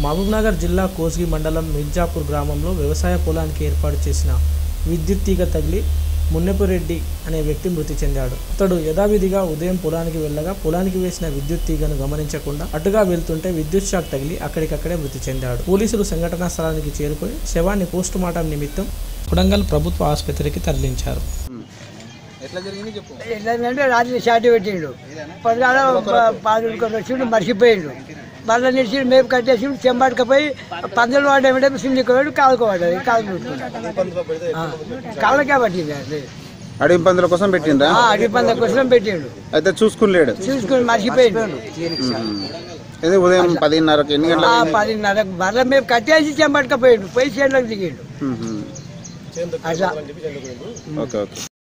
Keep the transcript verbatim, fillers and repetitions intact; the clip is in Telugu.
మహబూబ్నగర్ జిల్లా కోస్గి మండలం మిర్జాపూర్ గ్రామంలో వ్యవసాయ పొలానికి ఏర్పాటు చేసిన విద్యుత్ తీగ తగిలి మున్నెపురెడ్డి అనే వ్యక్తి మృతి చెందాడు. అతడు యథావిధిగా ఉదయం పొలానికి వెళ్ళగా పొలానికి వేసిన విద్యుత్ తీగను గమనించకుండా అటుగా వెళ్తుంటే విద్యుత్ షాక్ తగిలి అక్కడికక్కడే మృతి చెందాడు. పోలీసులు సంఘటనా స్థలానికి చేరుకొని శవాన్ని పోస్టుమార్టం నిమిత్తం కొడంగల్ ప్రభుత్వ ఆసుపత్రికి తరలించారు. ఎట్లంటే రాత్రి షార్ట్ పెట్టిండు, పొద్దున పాదుకొని వచ్చిండు, మర్చిపోయిండు. మళ్ళీ నిలిచి మేపు కట్టేసి చెంబాటుకపోయి పందులు వాడేమిటే సిండికోడు కాలుకోవాడు కాలు కాళ్ళకే పట్టింది. అది అడవి పందుల కోసం పెట్టిండ్రా? అడవి పందుల కోసం పెట్టిండు. అయితే చూసుకున్నాడు, చూసుకుని మర్చిపోయిండు. ఉదయం పదిన్నరకు ఎన్ని గంటలకు? పదిన్నరకు మళ్ళీ మేము కట్టేసి చెంబాటుకపోయిండు, పోయి చేనులకు దిగిండు. అట్లా ఓకే ఓకే.